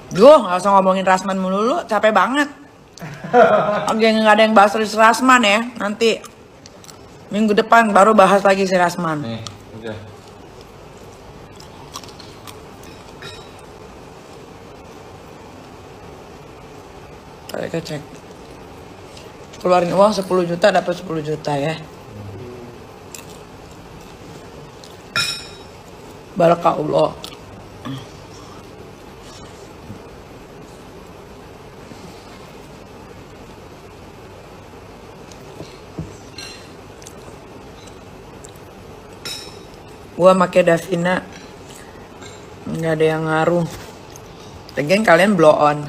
Duh, gak usah ngomongin Rasman melulu, capek banget. Oke, nggak ada yang bahas Rasman ya. Nanti minggu depan baru bahas lagi si Rasman. Nih, udah. Kita cek. Keluarin uang 10 juta dapat 10 juta ya. Barakallah. Gua make Davina nggak ada yang ngaruh. Lagian kalian blow on,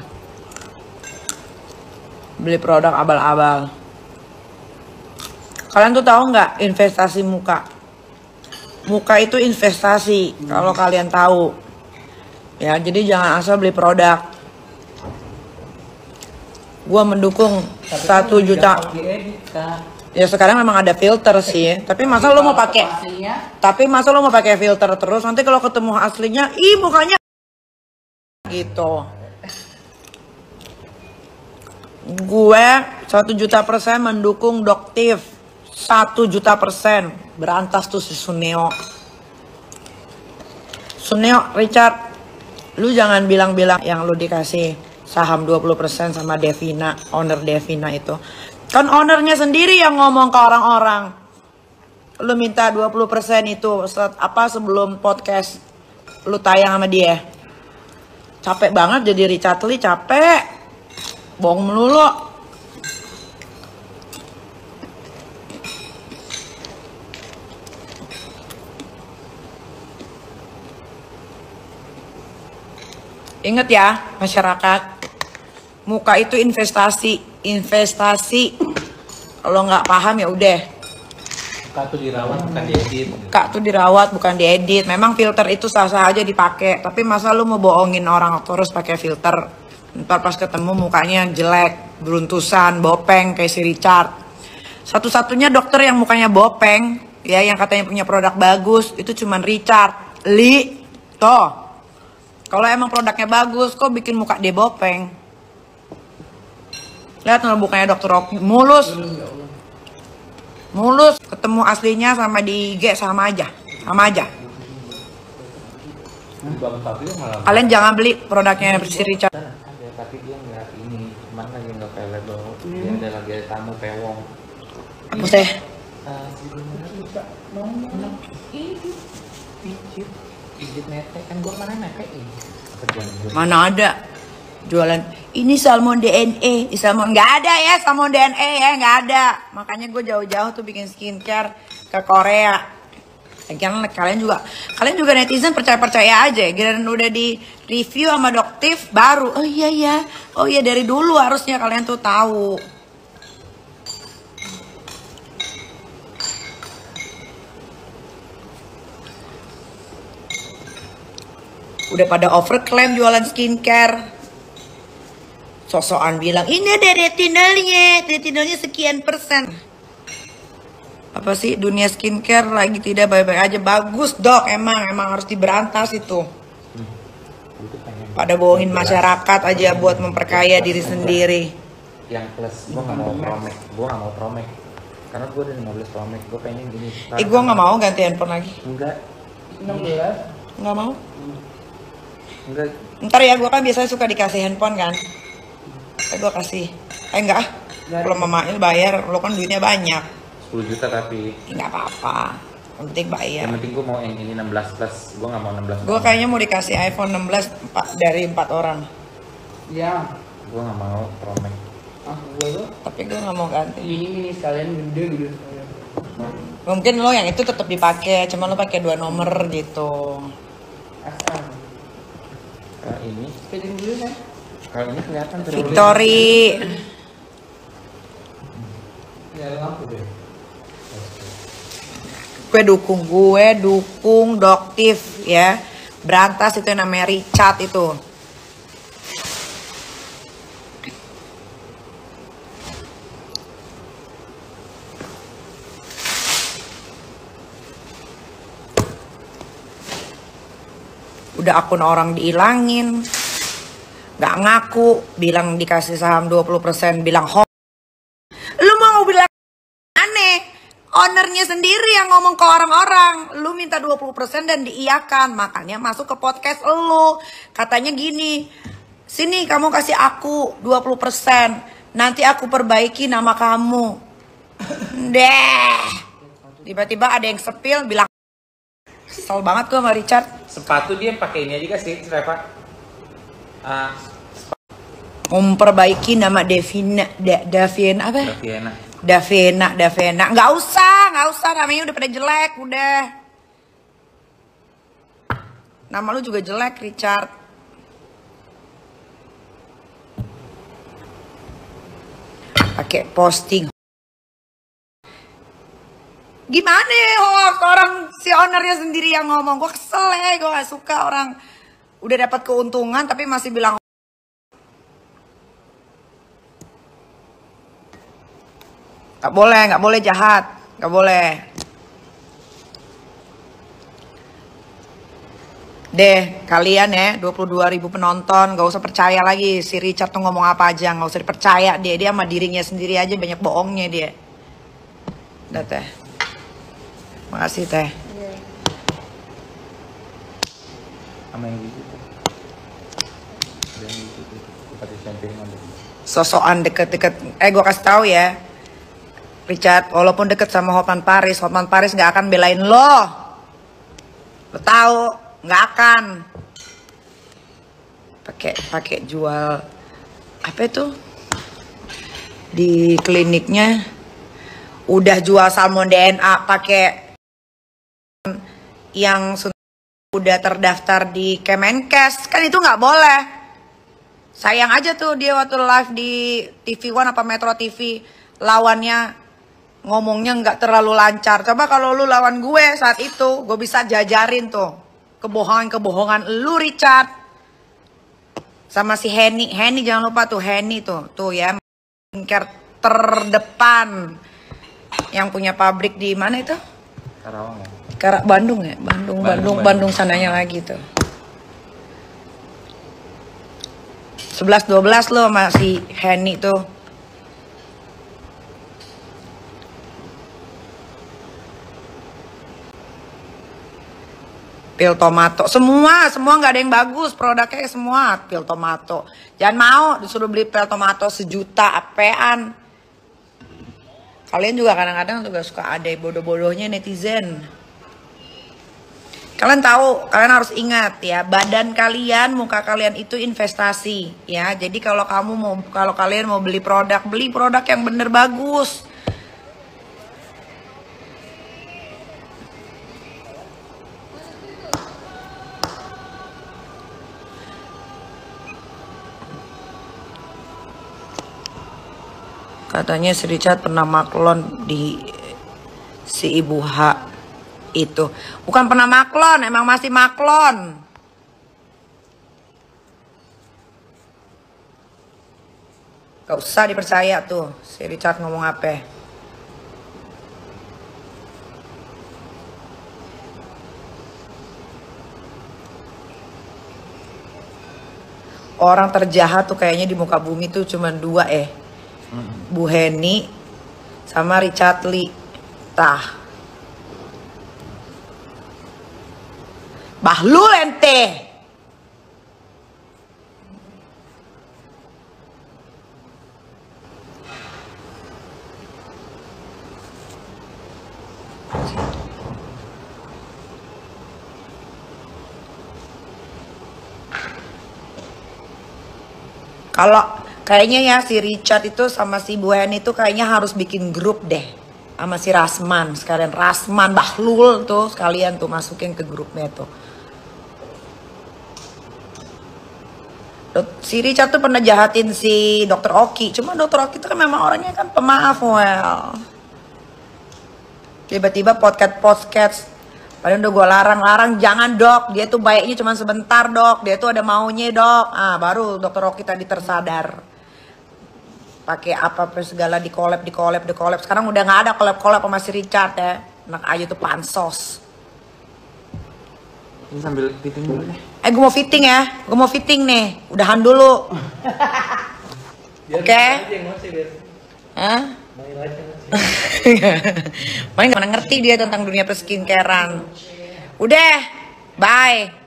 beli produk abal-abal. Kalian tuh tahu nggak investasi muka? Muka itu investasi kalau kalian tahu. Ya, jadi jangan asal beli produk. Gua mendukung 1 juta. Ya sekarang memang ada filter sih, tapi masa lo mau pakai? Tapi masa lo mau pakai filter terus? Nanti kalau ketemu aslinya, ih mukanya gitu. Gue 1 juta % mendukung Doktif. 1 juta %. Berantas tuh si Suneo. Suneo, Richard, lu jangan bilang-bilang yang lu dikasih saham 20% sama Devina, owner Devina itu. Kan ownernya sendiri yang ngomong ke orang-orang. Lu minta 20% itu sebelum podcast lu tayang sama dia. Capek banget jadi Richard Lee, capek. Bohong melulu. Ingat ya masyarakat, muka itu investasi. Kalau nggak paham ya udah. Kak tuh dirawat bukan diedit. Kak tuh dirawat bukan diedit. Memang filter itu sah-sah aja dipakai. Tapi masa lu mau bohongin orang terus pakai filter? Ntar pas ketemu mukanya jelek, beruntusan, bopeng kayak si Richard. Satu-satunya dokter yang mukanya bopeng, ya yang katanya punya produk bagus, itu cuman Richard Lee. Toh. Kalau emang produknya bagus, kok bikin muka dia bopeng? Lihat mukanya dokter Rocky, mulus. Mulus, ketemu aslinya sama di IG sama aja. Kalian jangan beli produknya si Richard. Tapi dia nggak ini, cuman lagi nggak available. Dia ada lagi ada tamu pewong. Apa sih? Pijit mete kan gua kemarin metein. Mana ada jualan ini salmon DNA, salmon nggak ada ya, salmon DNA ya nggak ada. Makanya gue jauh-jauh tuh bikin skincare ke Korea. Kalian juga netizen percaya aja. Giliran udah di review sama Doktif baru, oh iya dari dulu harusnya kalian tuh tahu. Udah pada overclaim jualan skincare. Sosokan bilang, ini ada retinolnya sekian %. Apa sih, dunia skincare lagi tidak baik-baik aja. Bagus dok, emang harus diberantas itu. Pada bohongin masyarakat aja buat memperkaya diri sendiri. Yang plus, gue gak mau promek. Karena gue udah 15 promek, gue pengen gini. Gue gak mau ganti handphone lagi. Enggak. 16? Gak mau. Enggak. Ntar ya, gue kan biasanya suka dikasih handphone kan. Gue kasih. Enggak. Kalau mamanya bayar, lo kan duitnya banyak. 10 juta tapi. Enggak apa-apa. Yang penting bayar. Yang penting gue mau yang ini 16 plus. Gue gak mau 16. Gue kayaknya mau dikasih iPhone 16 dari 4 orang. Ya. Gue gak mau promek. Tapi gue gak mau ganti. Ini sekalian gede. Mungkin lo yang itu tetap dipakai, cuma lo pakai 2 nomor gitu. Kalau ini. Pegang dulu kan? Kalau ini kelihatan terus. Victory. Ya lampu deh. Gue dukung Doktif ya. Berantas itu yang namanya Richard itu. Udah akun orang diilangin. Nggak ngaku, bilang dikasih saham 20%, bilang hoax. Lu mau bilang aneh, ownernya sendiri yang ngomong ke orang-orang. Lu minta 20% dan diiyakan, makanya masuk ke podcast lu. Katanya gini, sini kamu kasih aku 20%, nanti aku perbaiki nama kamu. Deh, tiba-tiba ada yang sepil bilang, kesel banget gue sama Richard. Sepatu dia pakai ini aja sih, Reva. Memperbaiki nama Davina, Davina apa? Davina. Nggak usah, namanya udah pada jelek, udah. Nama lu juga jelek, Richard. Pakai posting. Gimana hoax, orang si ownernya sendiri yang ngomong. Gue kesel ya, gue gak suka orang udah dapat keuntungan tapi masih bilang. Gak boleh jahat, gak boleh. Deh, kalian ya 22.000 penonton, gak usah percaya lagi si Richard tuh ngomong apa aja, gak usah dipercaya dia sama dirinya sendiri aja banyak bohongnya dia. Udah teh, makasih teh. Sama yang gitu. Yang gitu, pakai sampingan deh. Sosokan deket-deket, gue kasih tahu ya, Richard, walaupun deket sama Hotman Paris gak akan belain lo. Lo tahu, nggak akan. Pakai jual apa itu di kliniknya, udah jual salmon DNA pakai yang udah terdaftar di Kemenkes, kan itu nggak boleh. Sayang aja tuh dia waktu live di TV One apa Metro TV, lawannya ngomongnya nggak terlalu lancar. Coba kalau lu lawan gue saat itu, gue bisa jajarin tuh kebohongan lu, Richard. Sama si Henny jangan lupa tuh, Henny tuh ya, skincare terdepan yang punya pabrik di mana itu? Karawang ya? Bandung ya? Bandung sananya lagi tuh. 11-12 lo sama si Henny tuh. Pil tomato, semua nggak ada yang bagus produknya, semua pil tomato. Jangan mau disuruh beli pil tomato 1 juta apean. Kalian juga kadang-kadang juga suka ada bodoh-bodohnya netizen. Kalian tahu, kalian harus ingat ya, badan kalian, muka kalian itu investasi ya. Jadi kalau kalian mau beli produk yang bener bagus. Katanya si Richard pernah maklon di si Ibu H itu. Bukan pernah maklon, emang masih maklon. Gak usah dipercaya tuh si Richard ngomong apa. Orang terjahat tuh kayaknya di muka bumi tuh cuma 2 Bu Henny sama Richard Lee. Tah, Bahlul ente. Kalau kayaknya ya si Richard itu sama si Bu Henny itu kayaknya harus bikin grup deh sama si Rasman. Sekalian Rasman, Bahlul tuh sekalian tuh masukin ke grupnya tuh. Si Richard tuh pernah jahatin si Dr. Oki. Cuma Dr. Oki itu kan memang orangnya kan pemaaf, well. Tiba-tiba podcast. Padahal udah gue larang, jangan dok. Dia tuh baiknya cuma sebentar dok. Dia tuh ada maunya dok. Ah baru Dr. Oki tadi tersadar. Pakai apa segala di collab. Sekarang udah nggak ada collab sama si Richard ya. Anak ayu tuh pansos. Ini sambil fitting dulu deh. Gue mau fitting ya. Gue mau fitting nih. Udahan dulu. Oke. Hah? Main gak pernah ngerti dia tentang dunia perskincarean. Udah. Bye.